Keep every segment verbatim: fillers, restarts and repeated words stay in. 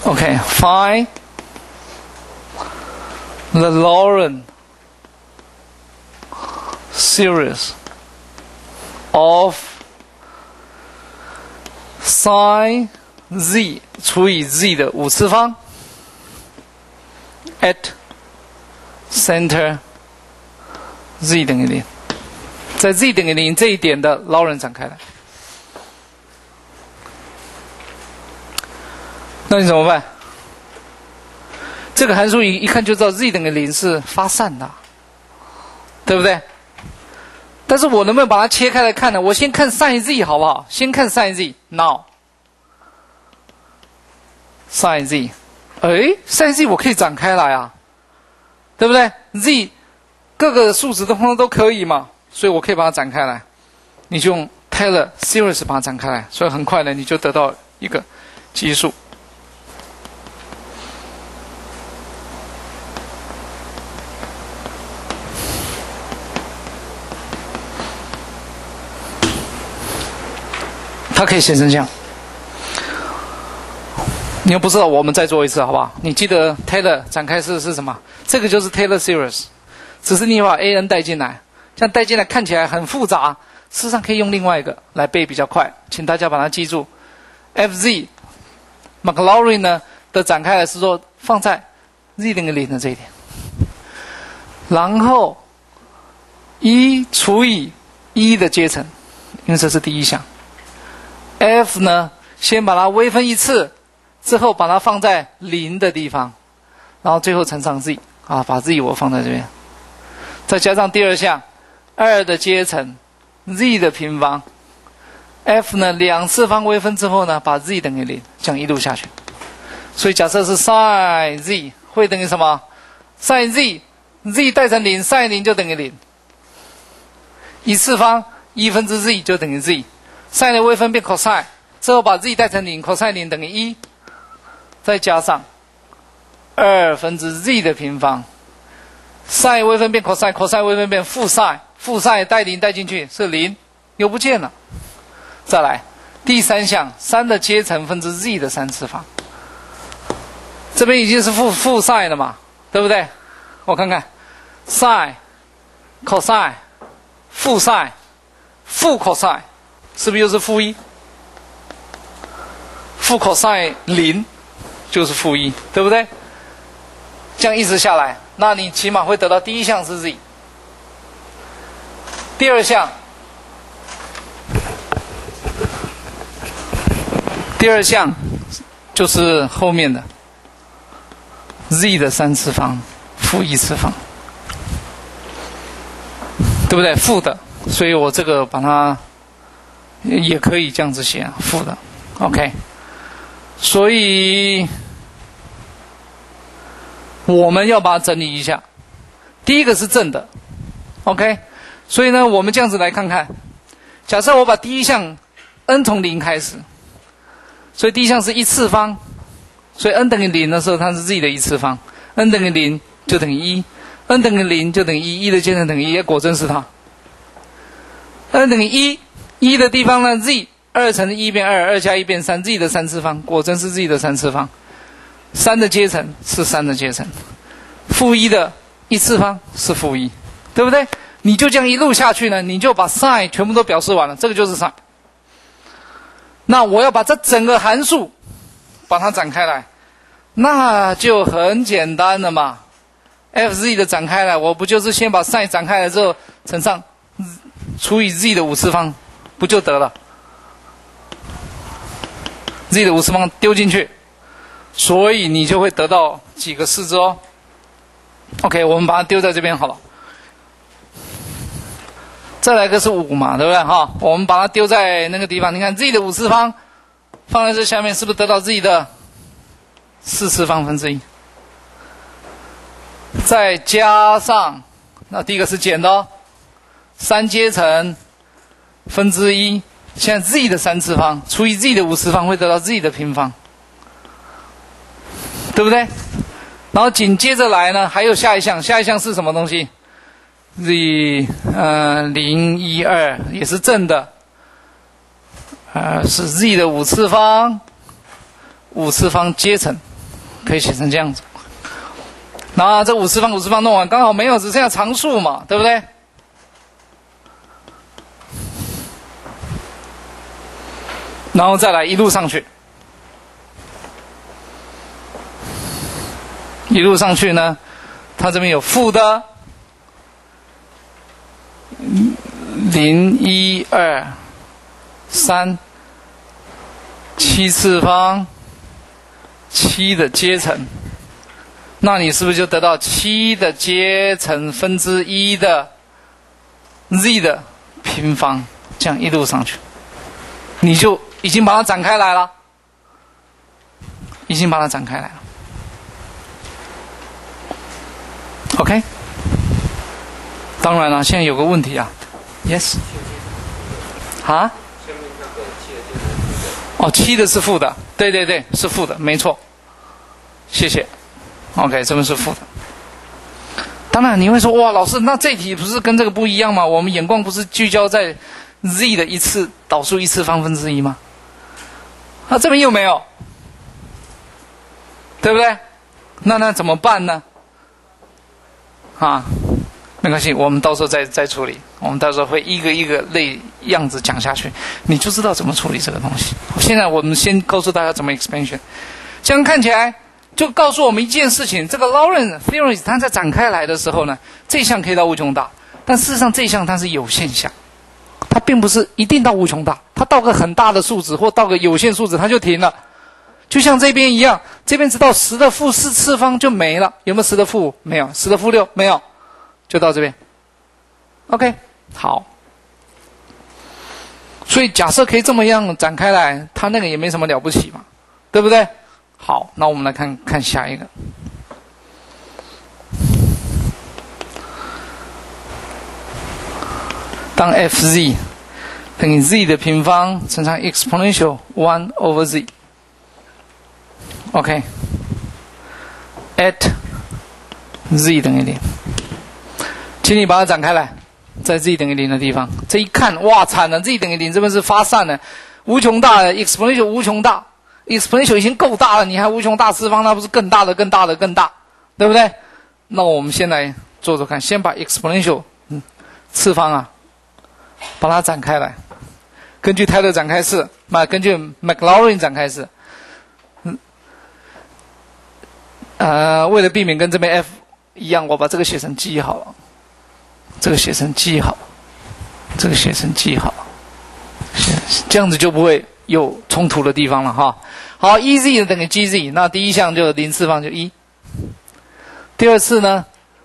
OK, find the Laurent series of sin z 除以 z 的五次方 at center z 等于零，在 z 等于零这一点的劳伦展开来。那你怎么办？这个函数一一看就知道 z 等于零是发散的，对不对？但是我能不能把它切开来看呢？我先看 sin z 好不好？先看 sin z now sin z， 哎 sin z 我可以展开来啊，对不对 ？z 各个数值的通通都可以嘛，所以我可以把它展开来。你就用 Taylor series 把它展开来，所以很快呢你就得到一个基数。它可以写成这样。你又不知道，我们再做一次好不好？你记得 Taylor 展开式是什么？这个就是 Taylor series， 只是你把 A N 带进来，这样带进来看起来很复杂，事实上可以用另外一个来背比较快，请大家把它记住。F Z Maclaurin 呢的展开来是说放在 z 等于零的这一点，然后一除以一的阶乘，因为这是第一项。F 呢，先把它微分一次，之后把它放在零的地方，然后最后乘上 z 啊，把 z 我放在这边，再加上第二项二的阶乘 z 的平方 ，F 呢两次方微分之后呢，把 z 等于零，这样一路下去。所以假设是 sin z 会等于什么 ？sin z z 带成零 ，sin 零就等于零，一次方一分之 z 就等于 z。sin 的微分变 cosine， 之后把 z 带成零 ，cosine 零等于一，再加上二分之 z 的平方 ，sin 微分变 cosine，cosine 微分变负 sin， 负 sin 带零带进去是零，又不见了。再来第三项，三的阶乘分之 z 的三次方，这边已经是负负 sin 了嘛，对不对？我看看 ，sin、cosine、负 sin、负 cosine。是不是又是负一？负 cosine 零就是负一，对不对？这样一直下来，那你起码会得到第一项是 z， 第二项，第二项就是后面的 z 的三次方负一次方，对不对？负的，所以我这个把它。也可以这样子写，负的 ，OK。所以我们要把它整理一下。第一个是正的 ，OK。所以呢，我们这样子来看看。假设我把第一项 n 从零开始，所以第一项是一次方，所以 n 等于零的时候，它是 z 的一次方 ，n 等于零就等于一 ，n 等于零就等于一，一的阶乘等于一，果真是它。n 等于一。一的地方呢 ，z 二乘一变二，二加一变三 ，z 的三次方，果真是 z 的三次方。三的阶乘是三的阶乘，负一的一次方是负一，对不对？你就这样一路下去呢，你就把 sin 全部都表示完了，这个就是 sin。那我要把这整个函数把它展开来，那就很简单了嘛。F z 的展开来，我不就是先把 sin 展开来之后乘上除以 z 的五次方。不就得了 z 的五次方丢进去，所以你就会得到几个式子哦。OK， 我们把它丢在这边好了。再来个是五嘛，对不对？哈，我们把它丢在那个地方。你看 z 的五次方放在这下面，是不是得到 z 的四次方分之一？再加上那第一个是减的哦，三阶乘。分之一，现在 z 的三次方除以 z 的五次方会得到 z 的平方，对不对？然后紧接着来呢，还有下一项，下一项是什么东西 ？z 呃零一二也是正的，呃是 z 的五次方，五次方阶乘可以写成这样子。那这五次方五次方弄完，刚好没有，只剩下常数嘛，对不对？然后再来一路上去，一路上去呢，它这边有负的零一二三七次方七的阶乘，那你是不是就得到七的阶乘分之一的 z 的平方？这样一路上去，你就已经把它展开来了，已经把它展开来了。OK， 当然了，现在有个问题啊 ，Yes， 啊？哦，七的是负的，对对对，是负的，没错，谢谢。OK， 这边是负的。当然你会说，哇，老师，那这题不是跟这个不一样吗？我们眼光不是聚焦在 z 的一次导数一次方分之一吗？那、啊、这边又没有，对不对？那那怎么办呢？啊，没关系，我们到时候再再处理。我们到时候会一个一个类样子讲下去，你就知道怎么处理这个东西。现在我们先告诉大家怎么 expansion， 这样看起来就告诉我们一件事情：这个 Lorentz theory 它在展开来的时候呢，这一项可以到无穷大，但事实上这一项它是有限项，它并不是一定到无穷大，它到个很大的数值或到个有限数值它就停了。就像这边一样，这边直到十的负四次方就没了，有没有十的负五？没有。十的负六？没有，就到这边。OK， 好。所以假设可以这么样展开来，它那个也没什么了不起嘛，对不对？好，那我们来看看下一个。当 fz 等于 z 的平方乘上 exponential one over z。OK， at z 等于零，请你把它展开来，在 z 等于零的地方，这一看，哇，惨了 ，z 等于零这边是发散的，无穷大的 exponential 无穷大 ，exponential 已经够大了，你还无穷大次方，那不是更大的、更大的、更大，对不对？那我们先来做做看，先把 exponential 嗯次方啊，把它展开来，根据泰勒展开式，那根据 Maclaurin 展开式。呃，为了避免跟这边 f 一样，我把这个写成记好了，这个写成记好，这个写成记好，这样子就不会有冲突的地方了哈。好 ，E Z 等于 G Z， 那第一项就零次方就一，第二次呢，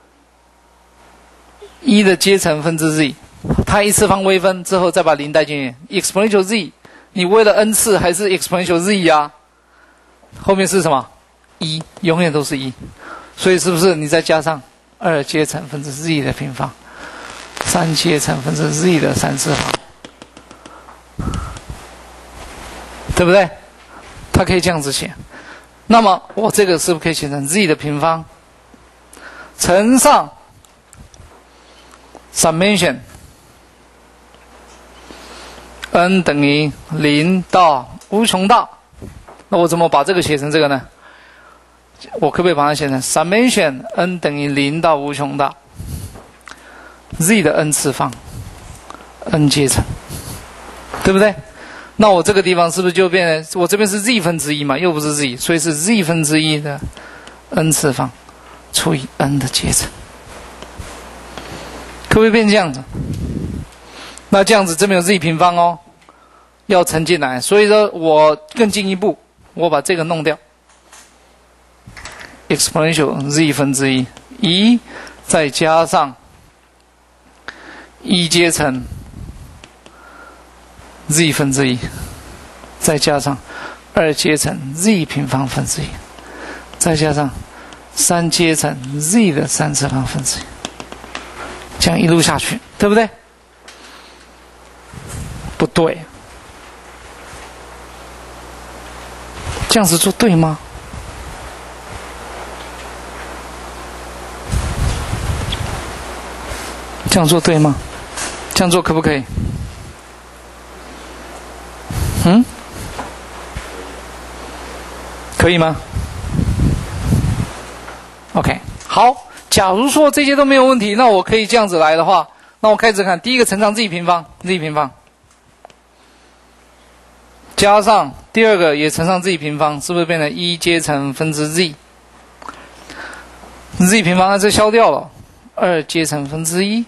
一的阶乘分之 z， 它一次方微分之后再把零带进去 ，exponential z， 你为了 n 次还是 exponential z 呀、啊？后面是什么？一永远都是一，所以是不是你再加上二阶乘分之 z 的平方，三阶乘分之 z 的三次方，对不对？它可以这样子写。那么我这个是不是可以写成 z 的平方乘上 summation n 等于零到无穷大？那我怎么把这个写成这个呢？我可不可以把它写成 summation n 等于零到无穷大 z 的 n 次方 n 阶乘，对不对？那我这个地方是不是就变成我这边是 z 分之一嘛，又不是 z， 所以是 z 分之一的 n 次方除以 n 的阶乘，可不可以变这样子？那这样子这边有 z 平方哦，要乘进来，所以说我更进一步，我把这个弄掉。exponential z 分之一，一再加上一阶乘 z 分之一，再加上二阶乘 z 平方分之一，再加上三阶乘 z 的三次方分之一，这样一路下去，对不对？不对，这样子做对吗？这样做对吗？这样做可不可以？嗯？可以吗？ OK， 好，假如说这些都没有问题，那我可以这样子来的话，那我开始看第一个乘上 z 平方 ，z 平方，加上第二个也乘上 z 平方，是不是变成一阶乘分之 z？z 平方这消掉了，二阶乘分之一。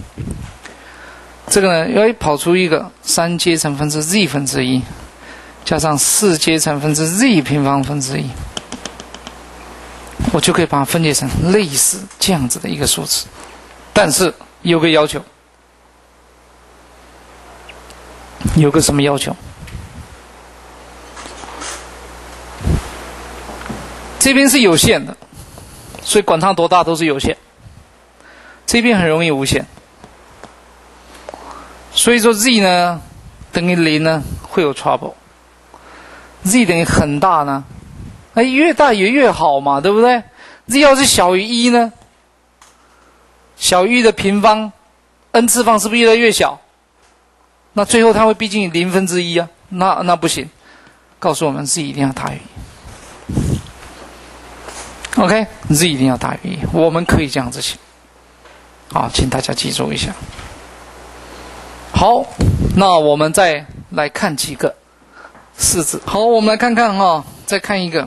这个呢，要跑出一个三阶乘分之 z 分之一，加上四阶乘分之 z 平方分之一，我就可以把它分解成类似这样子的一个数字。但是有个要求，有个什么要求？这边是有限的，所以管它多大都是有限。这边很容易无限。所以说 z 呢等于零呢会有 trouble，z 等于很大呢，哎越大也越好嘛，对不对 ？z 要是小于一呢，小于一的平方 n 次方是不是越来越小？那最后它会逼近零分之一啊，那那不行，告诉我们 z 一定要大于一。OK，z 一定要大于一，我们可以这样子写。好，请大家记住一下。好，那我们再来看几个式子。好，我们来看看哈、哦，再看一个。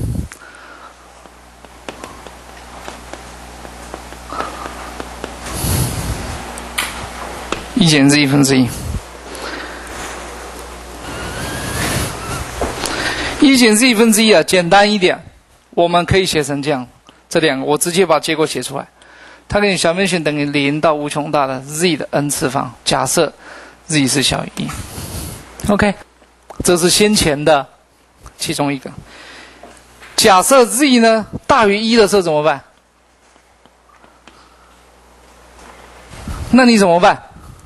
一减 z 分之一，一减 z 分之一啊，简单一点，我们可以写成这样，这两个我直接把结果写出来。它给你小面积等于零到无穷大的 z 的 n 次方，假设 z 是小于一 ，OK， 这是先前的其中一个。假设 z 呢大于一的时候怎么办？那你怎么办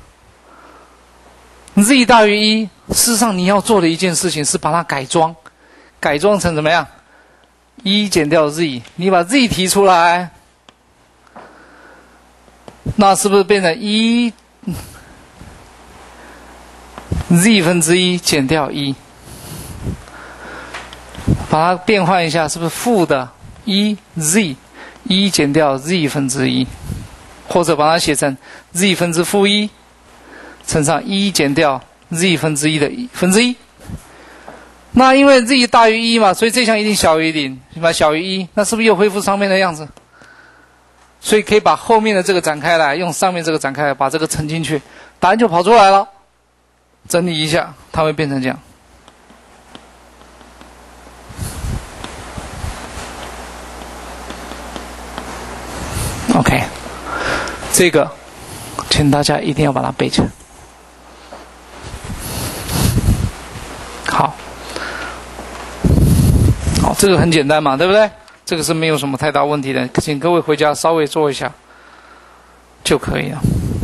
？z 大于一，事实上你要做的一件事情是把它改装，改装成怎么样？一减掉 z， 你把 z 提出来。那是不是变成一 z 分之一减掉一？把它变换一下，是不是负的一 z 一减掉 z 分之一？或者把它写成 z 分之负一乘上一减掉 z 分之一的一分之一。那因为 z 大于一嘛，所以这项一定小于零，对吧？小于一，那是不是又恢复上面的样子？所以可以把后面的这个展开来，用上面这个展开来，把这个乘进去，答案就跑出来了。整理一下，它会变成这样。OK， 这个，请大家一定要把它背起来。好，好，这个很简单嘛，对不对？这个是没有什么太大问题的，请各位回家稍微做一下就可以了。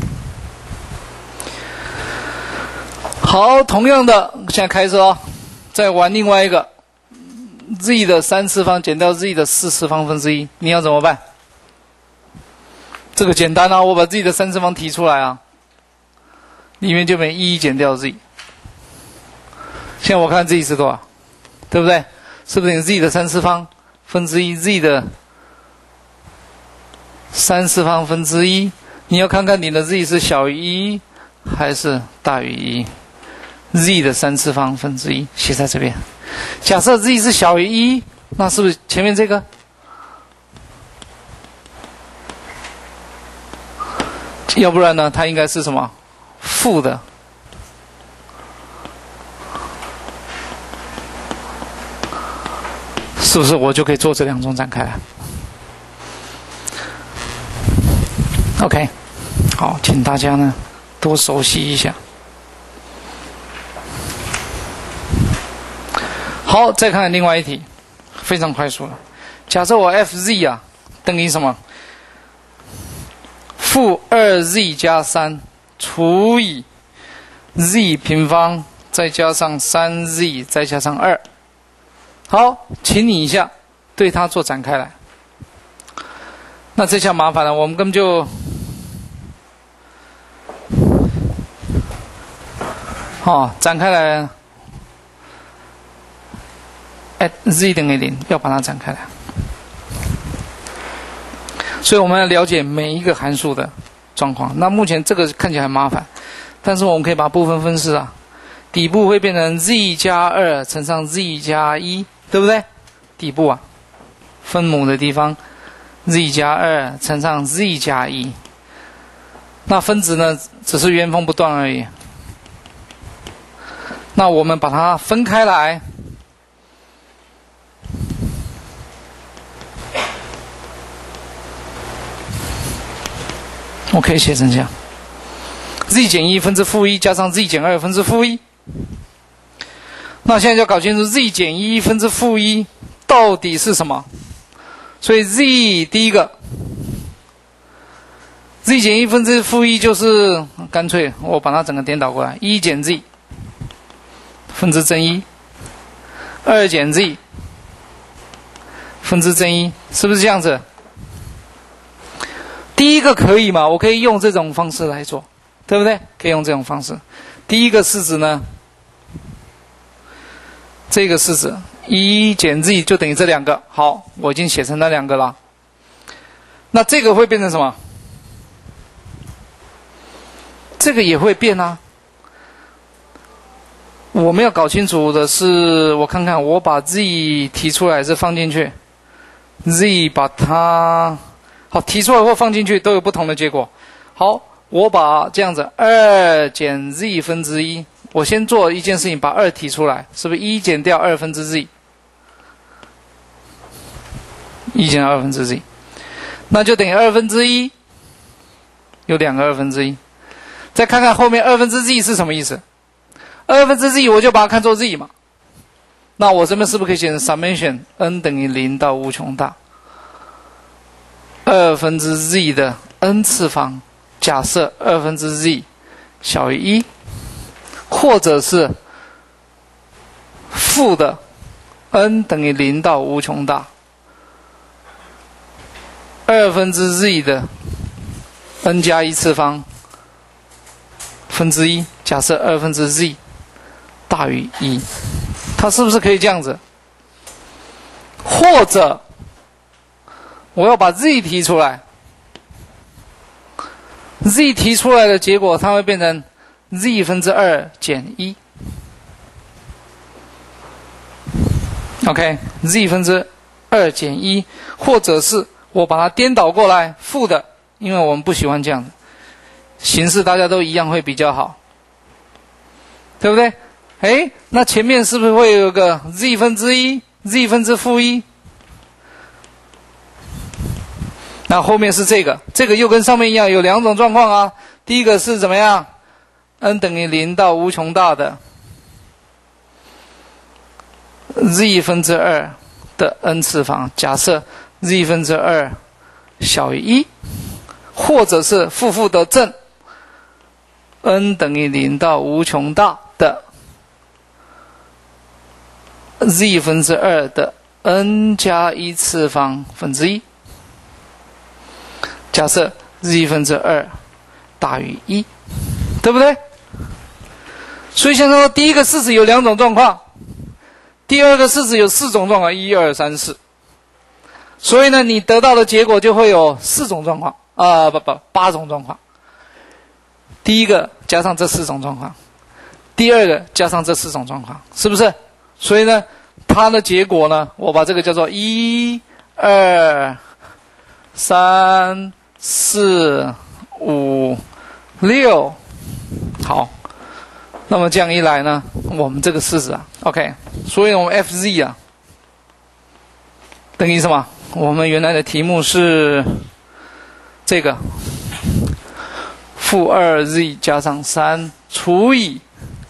好，同样的，现在开始哦，再玩另外一个 z 的三次方减掉 z 的四次方分之一，你要怎么办？这个简单啊，我把 z 的三次方提出来啊，里面就变一减掉 z。现在我看 z 是多少，对不对？是不是等于 z 的三次方？分之一 z 的三次方分之一，你要看看你的 z 是小于一还是大于一。z 的三次方分之一写在这边。假设 z 是小于一，那是不是前面这个？要不然呢，它应该是什么？负的。是不是我就可以做这两种展开来 ？OK， 好，请大家呢多熟悉一下。好，再看另外一题，非常快速了。假设我 fz 啊等于什么？负 二 z 加三除以 z 平方再加上 三 z 再加上二。好，请你一下对它做展开来。那这下麻烦了，我们根本就哦展开来 ，at z 等于零，要把它展开来。 所以我们要了解每一个函数的状况。那目前这个看起来很麻烦，但是我们可以把部分分式啊，底部会变成 z 加二乘上 z 加一，对不对？底部啊，分母的地方 z 加二乘上 z 加一，那分子呢只是原封不动而已。那我们把它分开来，我可以写成这样 ：z 减一分之负一加上 z 减二分之负一。那现在就要搞清楚 z 减一分之负一到底是什么。所以 z 第一个 z 减一分之负一就是干脆我把它整个颠倒过来，一减 z 分之正一，二减 z 分之正一，是不是这样子？第一个可以吗？我可以用这种方式来做，对不对？可以用这种方式。第一个式子呢，这个式子一减 z 就等于这两个。好，我已经写成那两个了。那这个会变成什么？这个也会变啊。我们要搞清楚的是，我看看，我把 z 提出来还是放进去 ，z 把它好提出来或放进去都有不同的结果。好，我把这样子二减 z 分之一，我先做一件事情，把二提出来，是不是一减掉二分之 z？ 一减二分之 z， 那就等于二分之一，有两个二分之一。再看看后面二分之 z 是什么意思？二分之 z 我就把它看作 z 嘛，那我这边是不是可以写成 summation n 等于零到无穷大二分之 z 的 n 次方，假设二分之 z 小于一，或者是负的 n 等于零到无穷大二分之 z 的 n 加一次方分之一，假设二分之 z 大于一，它是不是可以这样子？或者我要把 z 提出来 ，z 提出来的结果它会变成 z 分之二减一 ，OK，z 分之二减一，或者是我把它颠倒过来，负的，因为我们不喜欢这样的形式，大家都一样会比较好，对不对？哎，那前面是不是会有个 z 分之一 ，z 分之负一？那后面是这个，这个又跟上面一样，有两种状况啊。第一个是怎么样 ？n 等于零到无穷大的 z 分之二的 n 次方，假设 z 分之二小于一，或者是负负得正 n 等于零到无穷大的 z 分之二的 n 加一次方分之一，假设 z 分之二大于一，对不对？所以现在说第一个式子有两种状况，第二个式子有四种状况，一二三四。所以呢，你得到的结果就会有四种状况啊、呃，不不，八种状况。第一个加上这四种状况，第二个加上这四种状况，是不是？所以呢，它的结果呢，我把这个叫做一、二、三、四、五、六。好，那么这样一来呢，我们这个式子啊 ，OK， 所以我们 F Z 啊，等于什么？我们原来的题目是这个负二 z 加上三除以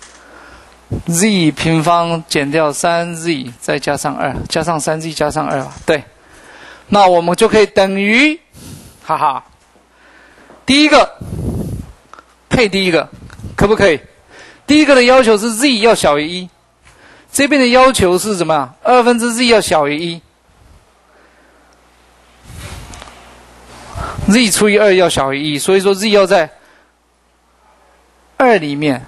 z 平方减掉 三 z 再加上二，加上 三 z 加上二吧，对。那我们就可以等于，哈哈，第一个配第一个，可不可以？第一个的要求是 z 要小于一，这边的要求是什么？二分之 z 要小于一。z 除以二要小于一，所以说 z 要在二里面，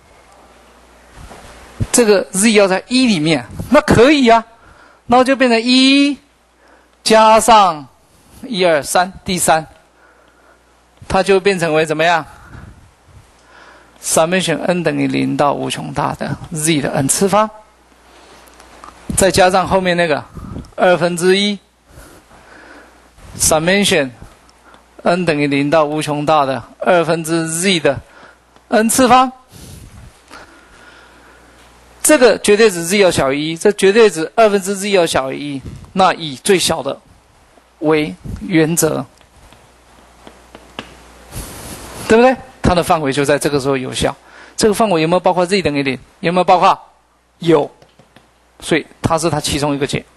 这个 z 要在一里面，那可以啊，那就变成一加上一二三，第三，它就变成为怎么样 ？summation n 等于零到无穷大的 z 的 n 次方，再加上后面那个二分之一 summation n 等于零到无穷大的二分之 z 的 n 次方。这个绝对值 z 要小于一，这绝对值二分之 z 要小于一，那以最小的为原则，对不对？它的范围就在这个时候有效。这个范围有没有包括 z 等于零？有没有包括？有，所以它是它其中一个解。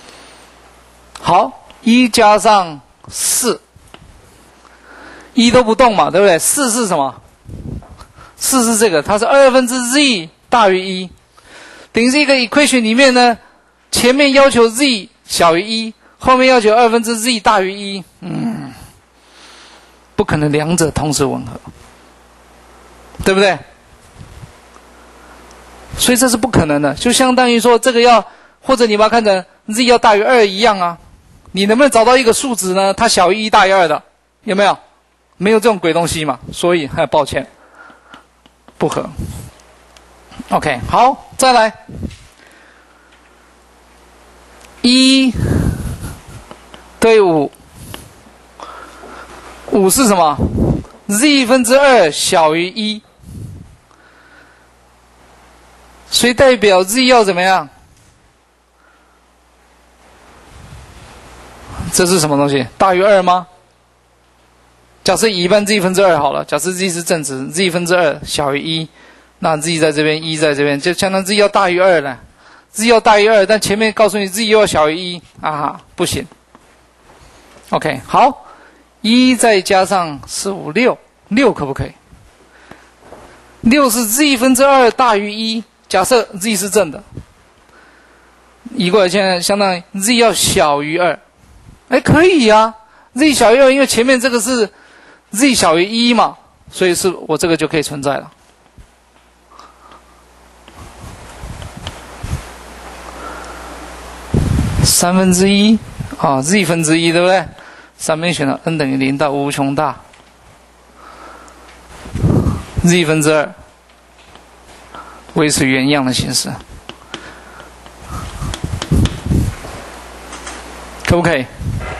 好，一加上四，一都不动嘛，对不对？四是什么？四是这个，它是二分之 z 大于一。等于是一个 equation 里面呢，前面要求 z 小于一，后面要求二分之 z 大于一，嗯，不可能两者同时吻合，对不对？所以这是不可能的，就相当于说这个要，或者你把它看成 z 要大于二一样啊，你能不能找到一个数值呢？它小于一大于二的，有没有？没有这种鬼东西嘛，所以很抱歉，不合。OK， 好，再来，一对五，五是什么 ？z 分之二小于一，所以代表 z 要怎么样？这是什么东西？大于二吗？假设一半 z 分之二好了，假设 z 是正值 ，z 分之二小于一。那 z 在这边，一在这边，就相当于 z 要大于二了。z 要大于二，但前面告诉你 z 又要小于一啊，不行。OK， 好，一再加上四五六，六可不可以？六是 z 分之二大于一，假设 z 是正的，移过来现在相当于 z 要小于二，哎，可以呀、啊、，z 小于二，因为前面这个是 z 小于一嘛，所以是我这个就可以存在了。三分之一啊 ，z 分之一，对不对？上面选了 n 等于零到无穷大 ，z 分之二，维持原样的形式，可不可以？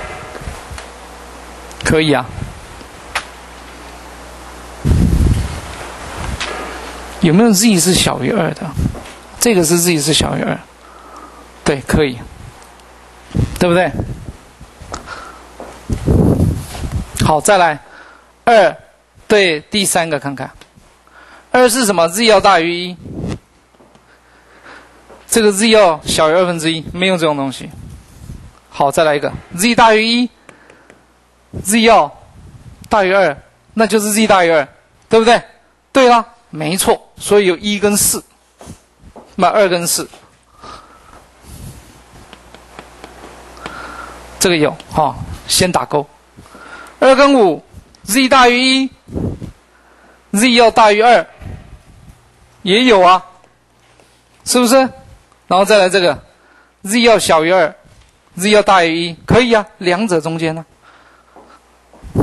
可以啊。有没有 z 是小于二的？这个是 z 是小于二，对，可以。对不对？好，再来二对第三个看看，二是什么 ？z 要大于一，这个 z 要小于二分之一，没有这种东西。好，再来一个 z 大于一 ，z 要大于二，那就是 z 大于二，对不对？对啦，没错，所以有一跟四，那二跟四。这个有哈、哦，先打勾。二跟五 ，z 大于一 ，z 要大于二，也有啊，是不是？然后再来这个 ，z 要小于二 ，z 要大于一，可以啊，两者中间呢、啊。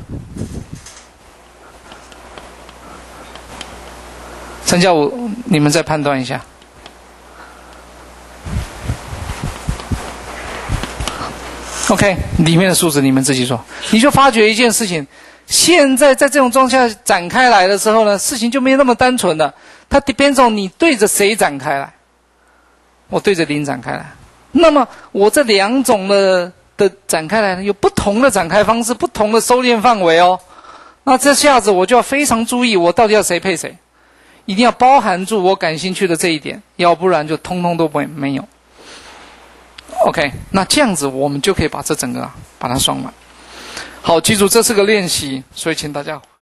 三加五，你们再判断一下。OK， 里面的数字你们自己做，你就发觉一件事情，现在在这种状况下展开来的时候呢，事情就没有那么单纯了。它 depends on 你对着谁展开来。我对着零展开来，那么我这两种的的展开来呢，有不同的展开方式，不同的收敛范围哦。那这下子我就要非常注意，我到底要谁配谁，一定要包含住我感兴趣的这一点，要不然就通通都不会没有。OK， 那这样子我们就可以把这整个、啊、把它算完。好，记住这是个练习，所以请大家